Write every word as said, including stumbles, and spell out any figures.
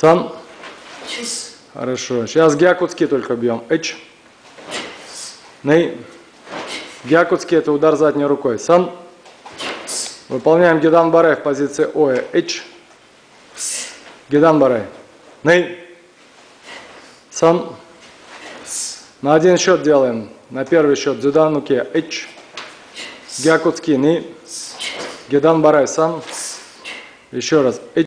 Сан. Хорошо. Сейчас гякутский только бьем. Эч. Ней. Гякутский это удар задней рукой. Сан. Выполняем гидан барай в позиции оэ. Эч. Гидан барай. Ней. Сан. На один счет делаем. На первый счет дзюдан нуке. Эч. Гякутский. Ни. Гидан барай. Сан. Еще раз. Эч.